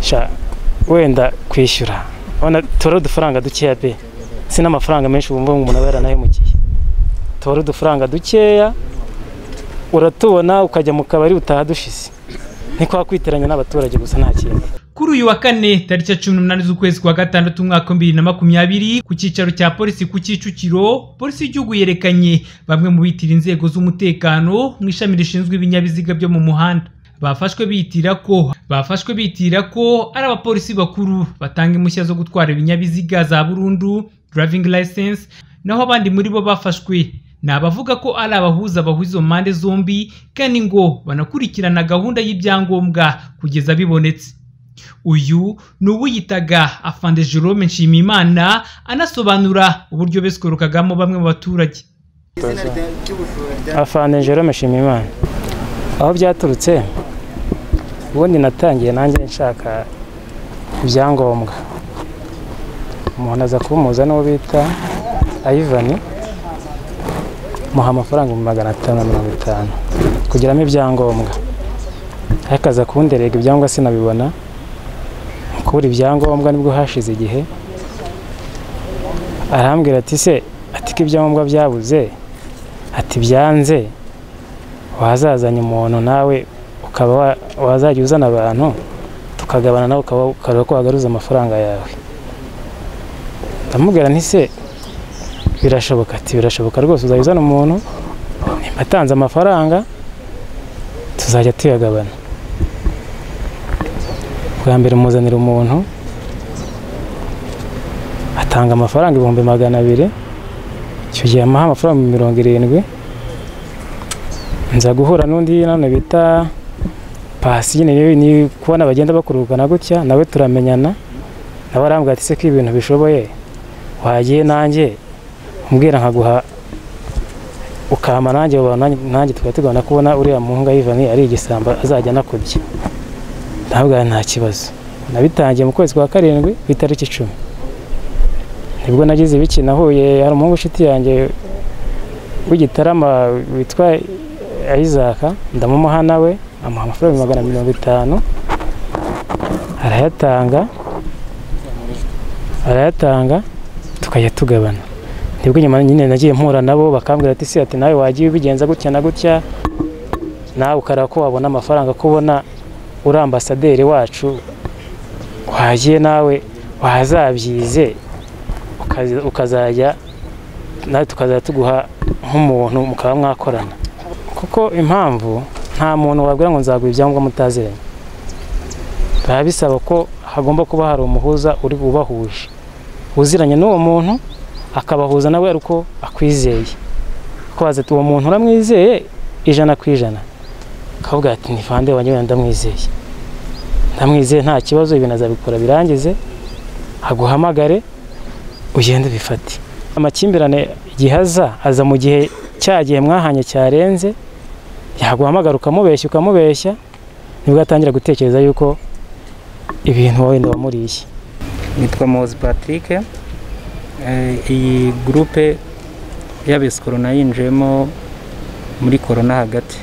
wenda kwishyura ona tora udufaranga dukeya be sina amafaranga menshi bumva umuntu abera nayo mugiye tora udufaranga dukeya uratubona ukajya mu kabari utaha dushise niko kwiteranya n'abaturage gusa nta kintu. Kuri uyu wa kane tariki 18 z'ukwezi kwa gatandatu umwaka 2020 ku cyicaro cya polisi ku Kicukiro, polisi y'igihugu yerekanye bamwe mu bitira inzego z'umutekano mu ishami rishinzwe ibinyabiziga byo mu muhanda. Bafashwe bitira ko ari abapolisi bakuru batanga impushya zo gutwara ibinyabiziga za burundu driving license, naho abandi muri bo bafashwe nabavuga ko ari abahuza bahuzo mande zombi kandi ngo banakurikirana gahunda y'ibyangombwa kugeza bibonetse. Uyu n'ubiyitaga afande Jerome Nshimiyimana anasobanura uburyo beskorokagamo bamwe mu baturage. Afande Jerome Nshimiyimana aho byaturutse ubundi natangiye nanjye nshaka ibyangombwa, umuntu aza kumuza n'uwo bita Ayivani muha amafaranga 550 kugiramo ibyangombwa, akaza kunderega ibyangombwa sinabibona kubura ibyangombwa nibwo hashize igihe arambwira ati se ati ibyangombwa byabuze ati byanze wazazanye umuntu nawe ukaba wazajya uzana abantu tukagabana nawe ukaba ko wagaruza amafaranga yawe. Ndamubwira nti se birashoboka ati birashoboka rwose uzayuzana umuntu nibatanze amafaranga tuzajya tuyagabana. Bwa mbere muzanira umuntu atanga amafaranga 200,000 icyo gihe amaha amafaranga 70, nza guhura n'undi none bita Pasi ni kubona bagenda bakurugana gutya nawe turamenyana, nawe arambwira ati se ko ibintu bishoboye wagiye nanjye umbwira nkaguha ukama nanjye twategana kubona uriya muhunga Yivani ari igisamba azajya nakubye. Ntabwo nta kibazo. Nabitangiye mu kwezi kwa 7 bitariki 10 nibwo nagize ibiki nahuye hari umuhungu ushiti yanjye w'igitarama witwa Isaac ndamumuha nawe amuha amafaranga 550 arayatanga tukajya tugabana. Nibwo nyuma nyine nagiye mpura nabo bakambwira ati se ati nawe wagiye ubigenza gutya na gutya nawe ukara ko wabona amafaranga kubona uri ambasaderi wacu wagiye nawe wazabyize ukazajya nawe tukazajya tuguha nk'umuntu mukaba mwakorana, kuko impamvu nta muntu wabwira ngo nzaguha ibyangombwa mutaziranye. Bisaba ko hagomba kuba hari umuhuza uri bubahuje uziranye n'uwo muntu akabahuza nawe ariko akwizeye ko baza uwo muntu uramwizeye 100%, kavuga ati ni fande wanjye ndamwizeye nta kibazo ibintu azabikora birangize aguhamagare ugende bifate. Amakimbirane gihaza aza mu gihe cyagiye mwahanye cyarenze yaguhamagara ukamubeshya nibwo atangira gutekereza yuko ibintu wenda wamuriye. Nitwa Mozi Patrick, iyi groupe y'abeskoro nayinjemo muri corona hagati,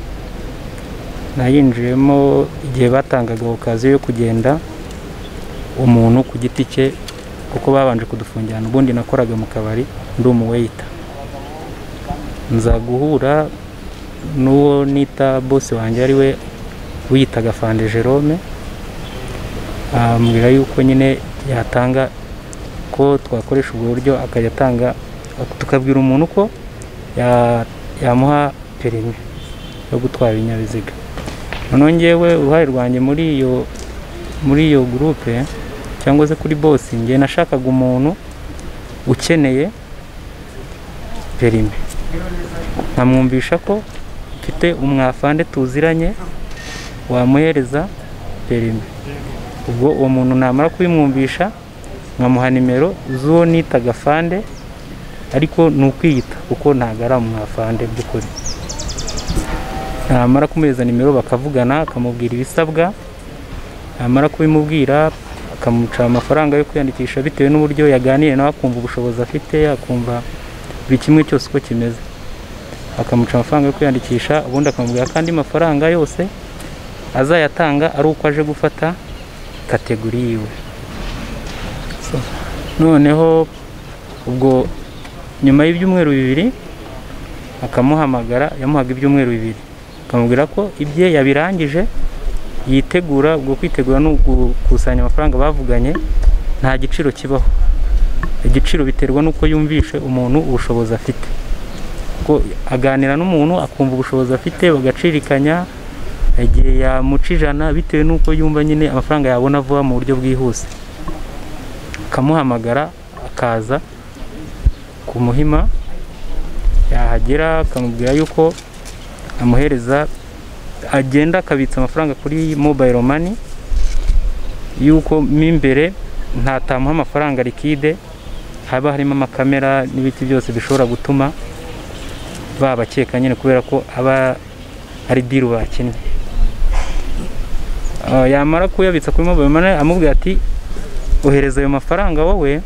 nayinjemo igihe batangaga okaziyo yo kugenda umuntu ku giti cye kuko babanje kudufungirana. Ubundi nakoraga mu kabari ndi umuwaiter, nza guhura n'uwo nita boss wanjye ari we wiyitaga Fande Jerome, ambwira yuko nyine yatanga ko twakoresha ubwo buryo akayatanga tukabwira umuntu ko yamuha Perimi yo gutwara ibinyabiziga. None ngewe uruhare rwanjye muri iyo groupe cyangwa se kuri boss ngiye nashakaga umuntu ukeneye Perimi nkamwumvisha ko mfite umwafande tuziranye wamuhereza Perimi. Ubwo uwo muntu namara kubimwumvisha nkamuha nimero z'uwo nitaga Fande, ariko nukwiyita kuko ntagara umwafande by'ukuri. Namara kumeza nimero bakavugana akamubwira ibisabwa, namara kubimubwira akamuca amafaranga yo kwiyandikisha bitewe n'uburyo yaganiye nawe akumva ubushobozi afite, akumva buri kimwe cyose uko kimeze, akamuca amafaranga yo kwiyandikisha. Ubundi akamubwira kandi amafaranga yose azayatanga ari uko aje gufata kategori yiwe. Noneho ubwo nyuma y'ibyumweru 2 akamuhamagara, yamuhaga ibyumweru 2 akamubwira ko ibye yabirangije, yitegura ubwo kwitegura no gukusanya amafaranga bavuganye, nta giciro kibaho. Igiciro biterwa nuko yumvishe umuntu ubushobozi afite, ko aganira n'umuntu akumva ubushobozi afite, bagacirikanya igihe yamuca ijana bitewe nuko yumva nyine amafaranga yabona vuba mu buryo bwihuse. Akamuhamagara akaza ku Muhima, yahagera akamubwira yuko amuhereza, agenda akabitsa amafaranga kuri mobile money, yuko mimbere ntatamuha amafaranga liquide, haba harimo amakamera n'ibiti byose bishobora gutuma babakeka nyine, kubera ko aba ari deal bakinnye. Yamara kuyabitsa kuri mobile money amubwira ati ohereza ayo mafaranga wowe,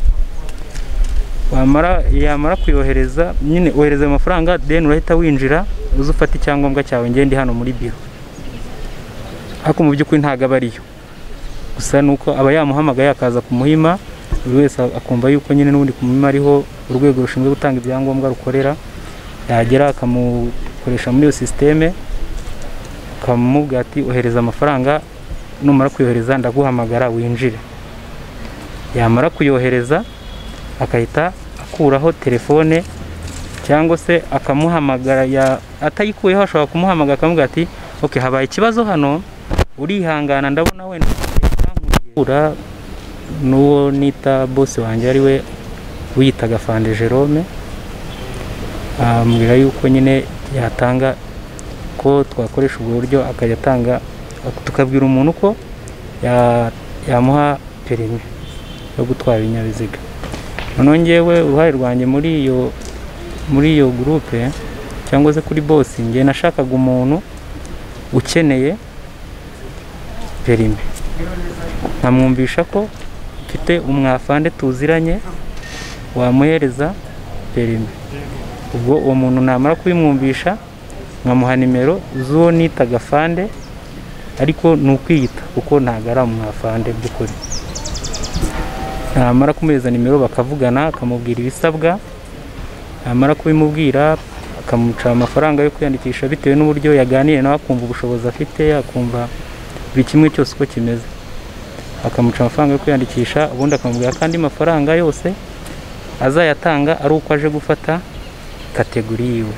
yamara kuyohereza nyine ohereza ayo mafaranga, then urahita winjira uze ufata icyangombwa cyawe, ngende hano muri biro. Ariko mu by'ukuri ntago aba ariyo, gusa nuko aba yamuhamagaye akaza ku Muhima, buri wese akumva yuko nyine n'ubundi ku Muhima ariho urwego rushinzwe gutanga ibyangombwa rukorera. Yagera akamukoresha muri iyo systeme, akamubwira ati ohereza amafaranga, numara kuyohereza ndaguhamagara winjire. Yamara kuyohereza akahita akuraho telefone, cyangwa se akamuhamagara, atayikuyeho ashobora kumuhamagara akamubwira ati okay, habaye ikibazo hano, urihangana ndabona wenda ura n'uwo nita boss wanjye ari we wiyitaga Fande Jerome. Ambwira yuko nyine yatanga, ko twakoresha ubwo buryo akajya atanga, tukabwira umuntu ko yamuha perimi yo gutwara ibinyabiziga. Noneho ngewe uruhare rwanjye muri iyo groupe cyangwa se kuri boss, nge nashakaga umuntu ukeneye perimi, nkamwumvisha ko mfite umwafande tuziranye wamuhereza perimi. Ubwo uwo muntu namara kubimwumvisha, nkamuha nimero z'uwo nitaga Fande, ariko ni ukwiyita kuko ntago ari umwafande by'ukuri. Namara kumuhereza nimero bakavugana, akamubwira ibisabwa, namara kubimubwira akamuca amafaranga yo kwiyandikisha bitewe n'uburyo yaganiye nawe, akumva ubushobozi afite, akumva buri kimwe cyose uko kimeze, akamuca amafaranga yo kwiyandikisha. Ubundi akamubwira kandi amafaranga yose azayatanga ari uko aje gufata kategori yiwe.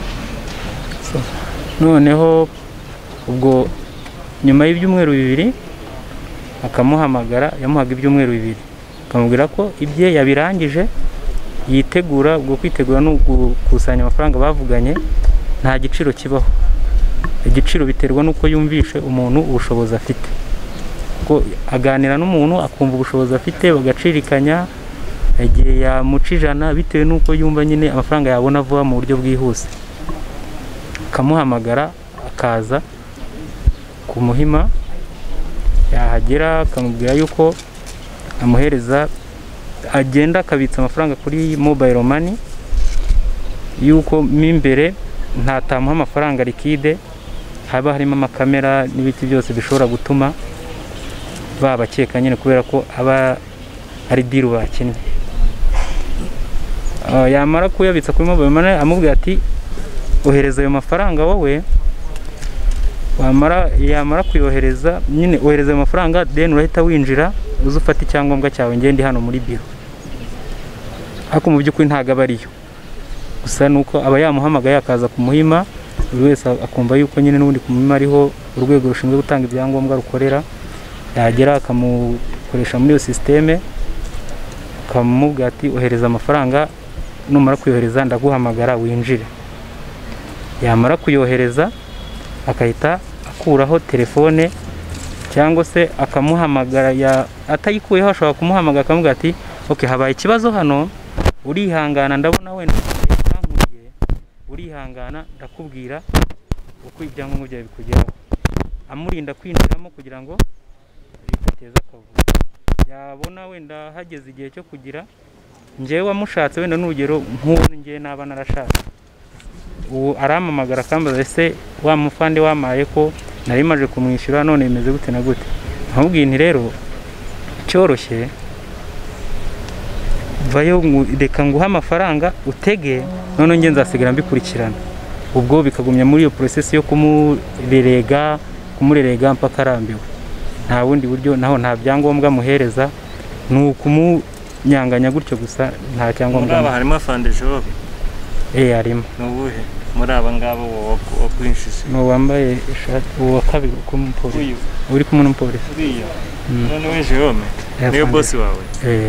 Noneho ubwo nyuma y'ibyumweru 2 akamuhamagara, yamuhaga ibyumweru 2 akamubwira ko ibye yabirangije, yitegura ubwo kwitegura no gukusanya amafaranga bavuganye, nta giciro kibaho. Igiciro biterwa nuko yumvishe umuntu ubushobozi afite, ko aganira n'umuntu akumva ubushobozi afite, bagacirikanya igihe yamuca ijana bitewe nuko yumva nyine amafaranga yabona vuba mu buryo bwihuse. Akamuhamagara akaza ku Muhima, yahagera akamubwira yuko amuhereza, agenda akabitsa amafaranga kuri mobile money, yuko mimbere ntatamuha amafaranga liquide, haba harimo amakamera n'ibiti byose bishobora gutuma babakeka nyine, kubera ko aba ari deal bakinnye. Yamara kuyabitsa kuri mobile money amubwira ati ohereza ayo mafaranga wowe, yamara kuyohereza nyine ohereza ayo mafaranga, then urahita winjira uze ufata icyangombwa cyawe, ngende hano muri biro. Ariko mu by'ukuri ntago aba ariyo, gusa nuko aba yamuhamagaye akaza ku Muhima, buri wese akumva yuko nyine n'ubundi ku Muhima ariho urwego rushinzwe gutanga ibyangombwa rukorera. Yagera akamukoresha muri iyo systeme, akamubwira ati ohereza amafaranga, numara kuyohereza ndaguhamagara winjire. Yamara kuyohereza akahita akuraho telefone, cyangwa se akamuhamagara, atayikuyeho ashobora kumuhamagara akamubwira ati okay, habaye ikibazo hano, urihangana ndabona wenda yankuriye, urihangana ndakubwira uko ibyangombwa byawe bikugeraho, amurinda kwinjiramo kugira ngo bitateza akavuyo. Yabona wenda hageze igihe cyo kugira, ngewe wamushatse wenda n'urugero nk'uwo ngewe naba narashatse, ubu aramamagara akambaza ese wa mufande wamaye ko nari maje kumwishyura, none bimeze gute na gute. Nkubwiye nti rero icyoroshye vayo reka nguha amafaranga utege none nge nzasigara mbikurikirana ubwo bikagumya muri iyo process yo kumurerega mpaka arambiwe nta bundi buryo naho nta byangombwa muhereza ni ukumunyanganya gutyo gusa nta cyangombwa aba harimo afande job harimo nubuhe muri aba ngabo wo kwinshise no wambaye ishati uwa kabiri k'umupolisi uri kumwe n'umupolisi none we Jerome niyo boss wawe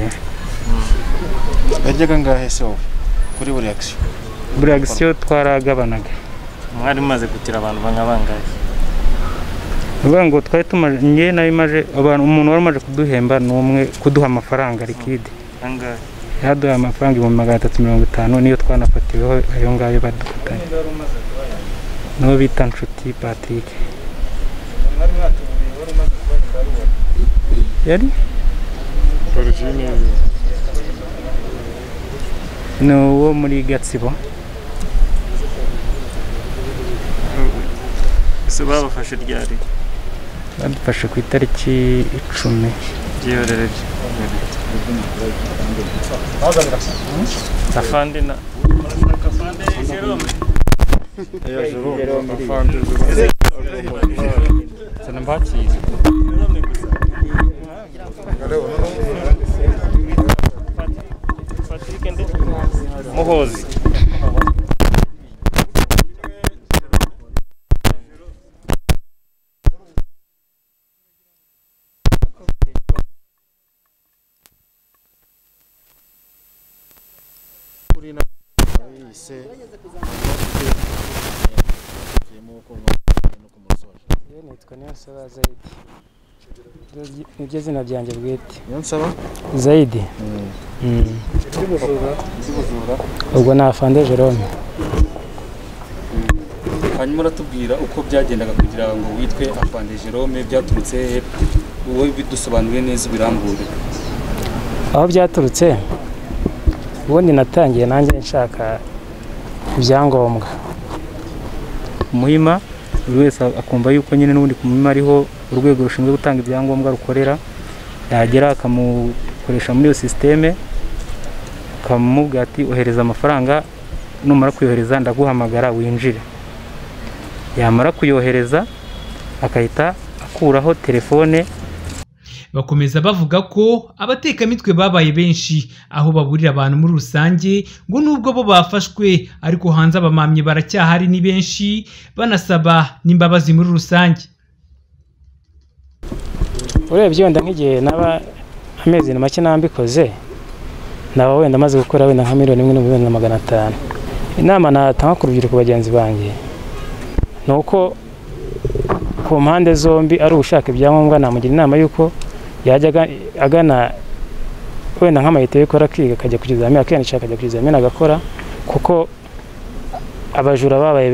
yajyaga ngahe se wowe kuri buri action twaragabanaga mwari maze gutira abantu bangabangaye uvuga ngo twari tumaje nge nayo imaje abantu umuntu wari umaje kuduhemba n'umwe kuduha amafaranga liquide angahe yaduha amafaranga 350 niyo twanafatiweho ayo ngayo badukatanye no bita Nshuti Patrick yari no wo muri Gatsibo se babafashe ryari badufashe ku itariki 10 giyorereje afande na afande Jerome afande sana mbakizi Muhozi nitwa Niyonsaba Zaidi nibyo zina byanjye bwite Niyonsaba Zaidi ubwo na afande Jerome hanyuma uratubwira uko byagendaga kugira ngo witwe afande Jerome byaturutse wowe bidusobanuriye neza birambure aho byaturutse ubundi natangiye nanjye nshaka ibyangombwa muhima buri wese akumva yuko nyine n'ubundi ku muhima ariho urwego rushinzwe gutanga ibyangombwa rukorera yagera akamukoresha muri iyo systeme akamubwira ati ohereza amafaranga numara kuyohereza ndaguhamagara winjire yamara kuyohereza akahita akuraho telefone. Bakomeza bavuga ko abatekamitwe babaye benshi aho baburira abantu muri rusange ngo nubwo bo bafashwe ariko hanze abamamye baracyahari ni benshi banasaba n'imbabazi muri rusange. Urebye wenda nk'igihe naba amezi make nambikoze naba wenda maze gukora wenda nka 1,500,000 inama natanga ku rubyiruko bagenzi banjye nuko ku mpande zombi ari ushaka ibyangombwa namugira inama yuko yajya agana wenda nk'amayite y'ikora kwiga akajya kugizamini akenshi akajya kugizamini agakora kuko abajura babaye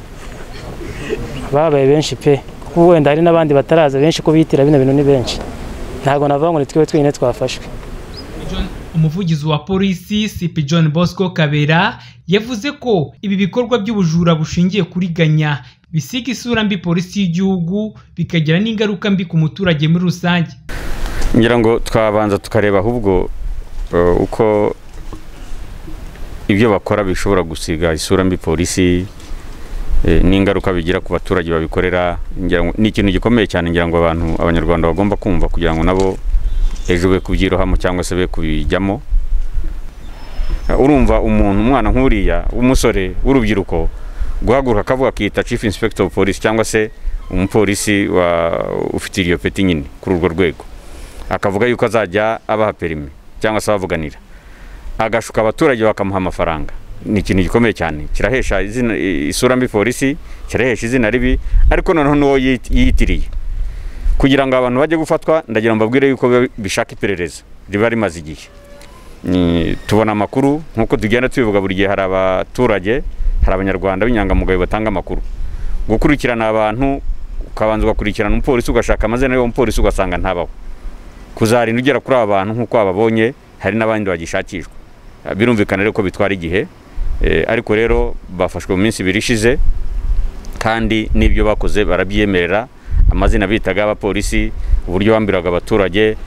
benshi pe kuko wenda hari n'abandi bataraza benshi ko bitira bino bintu ni benshi ntago navuga ngo nitwe twenyine twafashwe. Umuvugizi wa polisi CP John Bosco Kabera yavuze ko ibi bikorwa by'ubujura bushingiye kuri ganya bisiga isura mbi polisi y'igihugu bikagira n'ingaruka mbi ku muturage muri rusange. Ngira ngo twabanza tukareba ahubwo uko ibyo bakora bishobora gusiga isura mbi polisi n'ingaruka bigira ku baturage babikorera. Ngira ngo ni ikintu gikomeye cyane, ngira ngo abanyarwanda bagomba kumva kugira ngo nabo ejo be kubyirohamo cyangwa se be kubijyamo. Urumva umwana nk'uriya w'umusore w'urubyiruko guhaguruka akavuga akita Chief Inspector of Police cyangwa se umupolisi ufite iyo peti nyine kuri urwo rwego, akavuga yuko azajya abaha Perimi cyangwa se abavuganira, agashuka abaturage bakamuha amafaranga. Ni ikintu gikomeye cyane, kirahesha isura mbi polisi, kirahesha izina ribi, ariko noneho n'uwo yitiriye. Kugira ngo abantu bajye gufatwa, ndagira mbabwire yuko bishaka iperereza riba rimaze igihe. Tubona amakuru nkuko tugenda tubivuga buri gihe, hari abaturage, hari abanyarwanda b'inyangamugayo batanga amakuru. Gukurikirana abantu ukabanza ugakurikirana umupolisi ugashaka amazina y'uwo mupolisi ugasanga ntabaho, kuzarinda ugera kuri aba bantu nkuko ababonye hari n'abandi bagishakishwa. Birumvikana rero ko bitwara igihe, ariko rero bafashwe mu minsi 2 ishize kandi n'ibyo bakoze barabyemerera. Amazina bitaga abapolisi, uburyo bambiraga abaturage,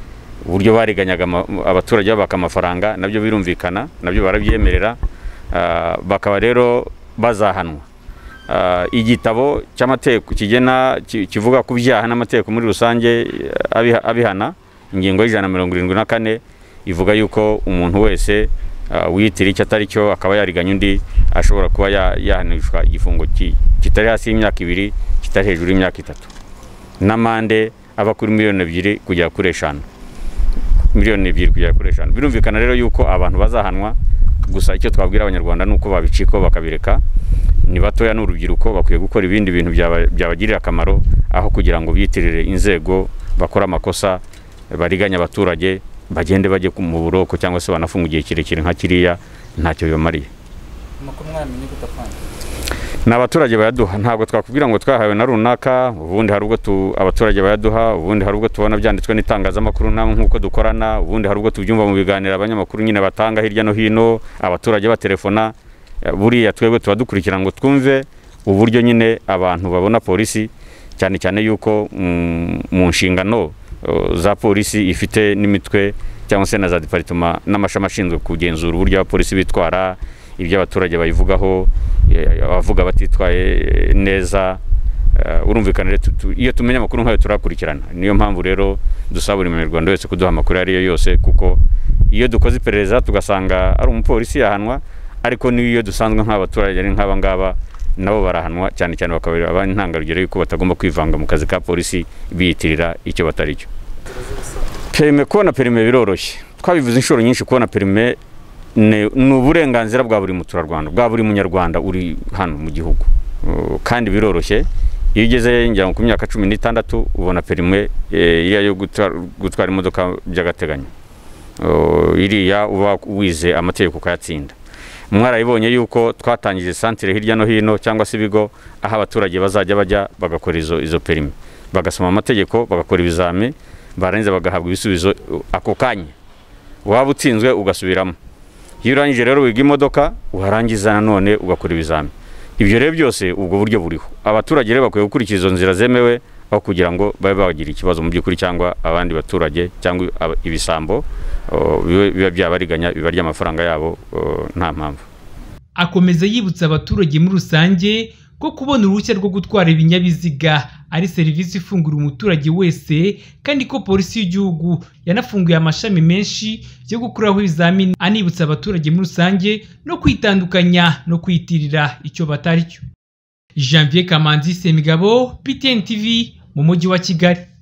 uburyo bariganyaga abaturage babaka amafaranga nabyo birumvikana, nabyo barabyemerera, bakaba rero bazahanwa. Igitabo cy'amategeko kigena kivuga ku byaha n'amategeko muri rusange abihana, ingingo y'174 ivuga yuko umuntu wese wiyitira icyo atari cyo akaba yariganya undi ashobora kuba yahanishwa igifungo kitari hasi y'imyaka 2 kitari hejuru y'imyaka 3 n'amande aba kuri miliyoni 2 kugera kuri 5. Miliyoni 2 kugera kuri 5. Birumvikana rero yuko abantu bazahanwa, gusa icyo twabwira abanyarwanda nuko babiciko bakabireka. Ni batoya n'urubyiruko bakwiye gukora ibindi bintu byabagirira akamaro aho kugira ngo biyitirire inzego bakora amakosa bariganya abaturage bagende bajye mu buroko cyangwa se banafunga igihe kirekire nka kiriya ntacyo bibamariye. N'abaturage bayaduha, ntabwo twakubwira ngo twahawe na runaka, ubundi hari ubwo abaturage bayaduha, ubundi hari ubwo tubona byanditswe n'itangazamakuru nkuko dukorana, ubundi hari ubwo tubyumva mu biganiro abanyamakuru nyine batanga hirya no hino, abaturage batelefona. Buriya twebwe tuba dukurikira ngo twumve uburyo nyine abantu babona polisi, cyane cyane yuko mu nshingano za polisi ifite n'imitwe cyangwa se na za departement n'amashami ashinzwe kugenzura uburyo abapolisi bitwara, ibyo abaturage bayivugaho, abavuga batitwaye neza. Urumvikana rero iyo tumenya amakuru nkayo turakurikirana. Niyo mpamvu rero dusaba buri munyarwanda wese kuduha amakuru ariyo yose, kuko iyo dukoze iperereza tugasanga ari umupolisi yahanwa, ariko niyo dusanzwe nk'abaturage ari nk'aba ngaba nabo barahanwa, cyane cyane bakabera abandi ntangarugero yuko batagomba kwivanga mu kazi ka polisi biyitirira icyo batari cyo. Perimi, kubona perimi biroroshye. Twabivuze inshuro nyinshi, kubona perimi ni uburenganzira bwa buri muturarwanda, bwa buri munyarwanda uri hano mu gihugu, kandi biroroshye. Iyo ugeze njya ku myaka 16 ubona perimi yo gutwara imodoka by'agateganyo, iriya uba wize amategeko ukayatsinda. Mwarayibonye yuko twatangije santire hirya no hino cyangwa se ibigo aho abaturage bazajya bajya bagakora izo perimi, bagasoma amategeko, bagakora ibizami, barangiza bagahabwa ibisubizo ako kanya. Waba utsinzwe ugasubiramo. Iyo urangije rero wiga imodoka uharangiza nanone ugakora ibizami. Ibyo rero byose ubwo buryo buriho. Abaturage rero bakwiye gukurikiza izo nzira zemewe aho kugira ngo babe bagira ikibazo mu by'ukuri cyangwa abandi baturage cyangwa ibisambo biba byabariganya bibarya amafaranga yabo nta mpamvu. Akomeza yibutsa abaturage muri rusange ko kubona uruhushya rwo gutwara ibinyabiziga ari serivisi ifungura umuturage wese, kandi ko polisi y'igihugu yanafunguye amashami menshi yo gukuraho ibizamini. Anibutsa abaturage muri rusange no kwitandukanya no kwitirira icyo batari cyo. Janvier Kamanzi Semigabo, PTN TV, mu mujyi wa Kigali.